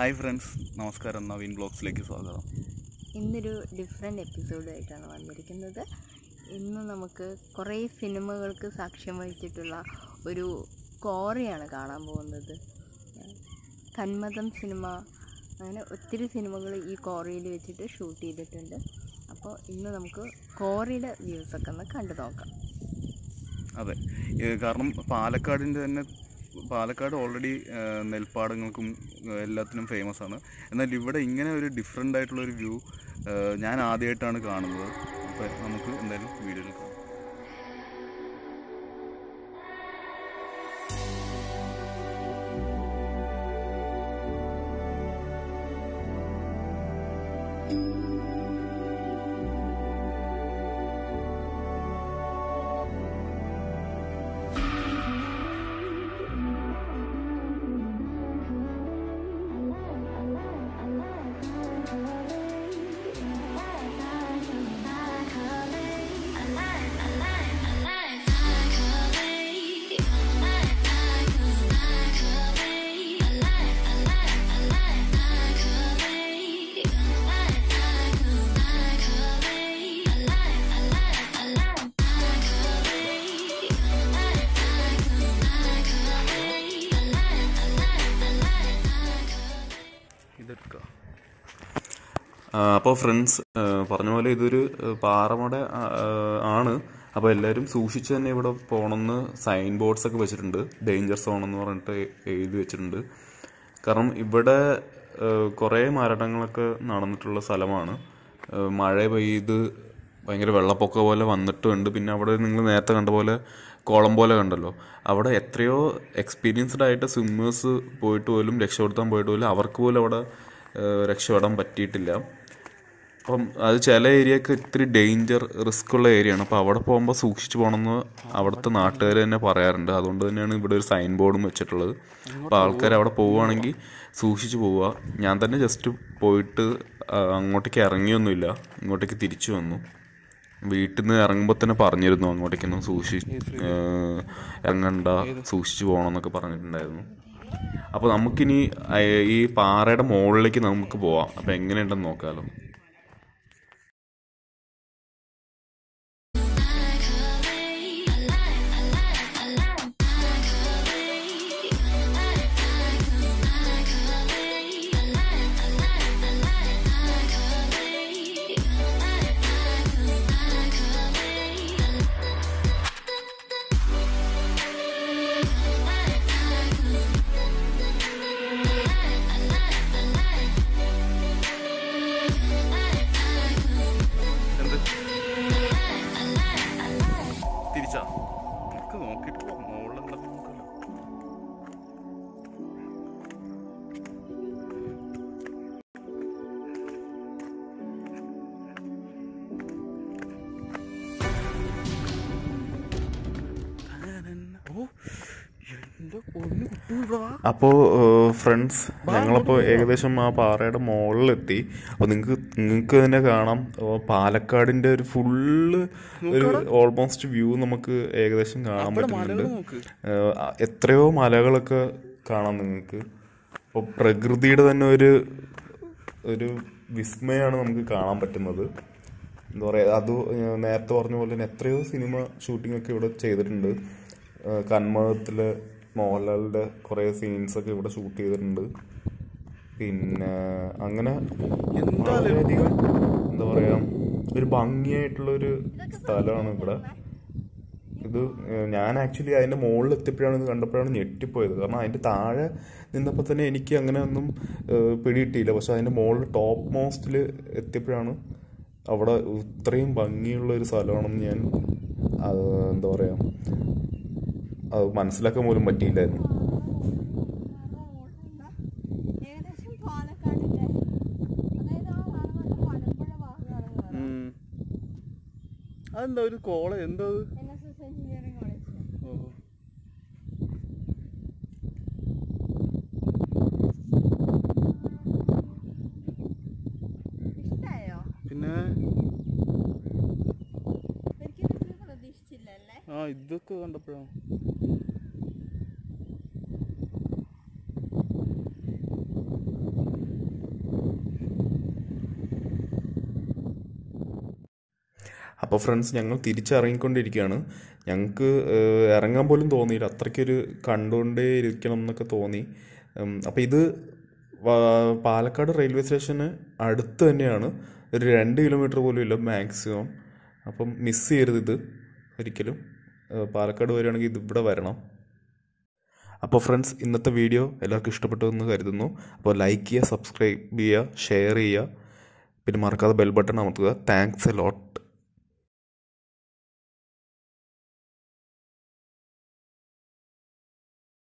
Hi friends, നമസ്കാരം. നവീൻ ബ്ലോഗ്സിലേക്ക് സ്വാഗതം. ഇന്നൊരു ഡിഫറെൻ്റ് എപ്പിസോഡായിട്ടാണ് വന്നിരിക്കുന്നത്. ഇന്ന് നമുക്ക് കുറേ സിനിമകൾക്ക് സാക്ഷ്യം വഹിച്ചിട്ടുള്ള ഒരു ക്വാറിയാണ് കാണാൻ പോകുന്നത്. കന്മദം സിനിമ, അങ്ങനെ ഒത്തിരി സിനിമകൾ ഈ ക്വാറിയിൽ വെച്ചിട്ട് ഷൂട്ട് ചെയ്തിട്ടുണ്ട്. അപ്പോൾ ഇന്ന് നമുക്ക് ക്വാറിയുടെ വ്യൂസൊക്കെ ഒന്ന് കണ്ടു നോക്കാം. അതെ, കാരണം പാലക്കാട് ഓൾറെഡി നെൽപ്പാടങ്ങൾക്കും എല്ലാത്തിനും ഫേമസ് ആണ്. എന്നാൽ ഇവിടെ ഇങ്ങനെ ഒരു ഡിഫറെൻ്റ് ആയിട്ടുള്ളൊരു വ്യൂ ഞാൻ ആദ്യമായിട്ടാണ് കാണുന്നത്. അപ്പോൾ നമുക്ക് എന്തായാലും വീഡിയോയിൽ കാണാം. അപ്പോൾ ഫ്രണ്ട്സ്, പറഞ്ഞ പോലെ ഇതൊരു പാറമട ആണ്. അപ്പോൾ എല്ലാവരും സൂക്ഷിച്ച് തന്നെ ഇവിടെ പോകണമെന്ന് സൈൻ ബോർഡ്സൊക്കെ വെച്ചിട്ടുണ്ട്. ഡേഞ്ചർ സോൺ എന്ന് പറഞ്ഞിട്ട് എഴുതി വെച്ചിട്ടുണ്ട്. കാരണം ഇവിടെ കുറേ മരണങ്ങളൊക്കെ നടന്നിട്ടുള്ള സ്ഥലമാണ്. മഴ പെയ്ത് ഭയങ്കര വെള്ളപ്പൊക്ക പോലെ വന്നിട്ടുണ്ട്. പിന്നെ അവിടെ നിങ്ങൾ നേരത്തെ കണ്ട പോലെ കുളം പോലെ കണ്ടല്ലോ, അവിടെ എത്രയോ എക്സ്പീരിയൻസ്ഡ് ആയിട്ട് സ്വിമ്മേഴ്സ് പോയിട്ട് പോലും രക്ഷപ്പെടുത്താൻ പോയിട്ട് പോലും അവർക്ക് പോലും അവിടെ രക്ഷപ്പെടാൻ പറ്റിയിട്ടില്ല. അപ്പം അത് ചില ഏരിയക്ക് ഇത്തിരി ഡേഞ്ചർ റിസ്ക് ഉള്ള ഏരിയയാണ്. അപ്പോൾ അവിടെ പോകുമ്പോൾ സൂക്ഷിച്ച് പോകണമെന്ന് അവിടുത്തെ നാട്ടുകാർ തന്നെ പറയാറുണ്ട്. അതുകൊണ്ട് തന്നെയാണ് ഇവിടെ ഒരു സൈൻ ബോർഡും വെച്ചിട്ടുള്ളത്. അപ്പോൾ ആൾക്കാർ അവിടെ പോവുകയാണെങ്കിൽ സൂക്ഷിച്ച് പോവുക. ഞാൻ തന്നെ ജസ്റ്റ് പോയിട്ട് അങ്ങോട്ടേക്ക് ഇറങ്ങിയൊന്നുമില്ല, ഇങ്ങോട്ടേക്ക് തിരിച്ചു വന്നു. വീട്ടിൽ നിന്ന് ഇറങ്ങുമ്പോൾ തന്നെ പറഞ്ഞിരുന്നു അങ്ങോട്ടേക്കൊന്നും ഇറങ്ങണ്ട, സൂക്ഷിച്ച് പോകണമെന്നൊക്കെ പറഞ്ഞിട്ടുണ്ടായിരുന്നു. അപ്പോൾ നമുക്കിനി ഈ പാറയുടെ മുകളിലേക്ക് നമുക്ക് പോവാം. അപ്പോൾ എങ്ങനെയുണ്ടെന്ന് നോക്കാമല്ലോ. തിരിച്ചാ നമുക്ക് നോക്കിയിട്ട് മുകളിലുണ്ടെന്ന് നോക്കല്ലോ. അപ്പോൾ ഫ്രണ്ട്സ്, ഞങ്ങളപ്പോൾ ഏകദേശം ആ പാറയുടെ മുകളിലെത്തി. അപ്പോൾ നിങ്ങൾക്ക് തന്നെ കാണാം, പാലക്കാടിൻ്റെ ഒരു ഫുള്ള് ഒരു ഓൾമോസ്റ്റ് വ്യൂ നമുക്ക് ഏകദേശം കാണാൻ പറ്റുന്നുണ്ട്. എത്രയോ മലകളൊക്കെ കാണാം നിങ്ങൾക്ക്. അപ്പോൾ പ്രകൃതിയുടെ തന്നെ ഒരു വിസ്മയമാണ് നമുക്ക് കാണാൻ പറ്റുന്നത്. എന്താ പറയുക, അത് നേരത്തെ പറഞ്ഞ പോലെ തന്നെ എത്രയോ സിനിമ ഷൂട്ടിംഗ് ഒക്കെ ഇവിടെ ചെയ്തിട്ടുണ്ട്. കന്മദത്തിൽ മോഹൻലാലിൻ്റെ കുറേ സീൻസൊക്കെ ഇവിടെ ഷൂട്ട് ചെയ്തിട്ടുണ്ട്. പിന്നെ അങ്ങനെ വളരെയധികം എന്താ പറയുക, ഒരു ഭംഗിയായിട്ടുള്ളൊരു സ്ഥലമാണ് ഇവിടെ. ഇത് ഞാൻ ആക്ച്വലി അതിൻ്റെ മുകളിൽ എത്തിയപ്പോഴാണ് ഇത് കണ്ടപ്പോഴാണ് ഞെട്ടിപ്പോയത്. കാരണം അതിൻ്റെ താഴെ നിന്നപ്പോൾ തന്നെ എനിക്ക് അങ്ങനെ ഒന്നും പിടികിട്ടിയില്ല. പക്ഷെ അതിൻ്റെ മുകളിൽ ടോപ്പ് മോസ്റ്റിൽ എത്തിയപ്പോഴാണ് അവിടെ ഇത്രയും ഭംഗിയുള്ള ഒരു സ്ഥലമാണെന്ന് ഞാൻ എന്താ പറയുക, അത് മനസ്സിലാക്കാൻ പോലും പറ്റിയില്ലായിരുന്നു. അതെന്താ ഒരു കോളേജ്, എന്താ പിന്നെ ഇതൊക്കെ കണ്ടപ്പോഴാണ് അപ്പോൾ ഫ്രണ്ട്സ് ഞങ്ങൾ തിരിച്ചിറങ്ങിക്കൊണ്ടിരിക്കുകയാണ്. ഞങ്ങൾക്ക് ഇറങ്ങാൻ പോലും തോന്നിയില്ല, അത്രയ്ക്കൊരു കണ്ടുകൊണ്ടേ ഇരിക്കണം എന്നൊക്കെ തോന്നി. അപ്പോൾ ഇത് പാലക്കാട് റെയിൽവേ സ്റ്റേഷന് അടുത്ത് തന്നെയാണ്, ഒരു 2 കിലോമീറ്റർ പോലും ഇല്ല മാക്സിമം. അപ്പം മിസ് ചെയ്യരുത് ഇത് ഒരിക്കലും. പാലക്കാട് വരികയാണെങ്കിൽ ഇത് ഇവിടെ വരണം. അപ്പോൾ ഫ്രണ്ട്സ്, ഇന്നത്തെ വീഡിയോ എല്ലാവർക്കും ഇഷ്ടപ്പെട്ടു എന്ന് കരുതുന്നു. അപ്പോൾ ലൈക്ക് ചെയ്യുക, സബ്സ്ക്രൈബ് ചെയ്യുക, ഷെയർ ചെയ്യുക, പിന്നെ മറക്കാതെ ബെൽ ബട്ടൺ അമർത്തുക. Thanks a lot.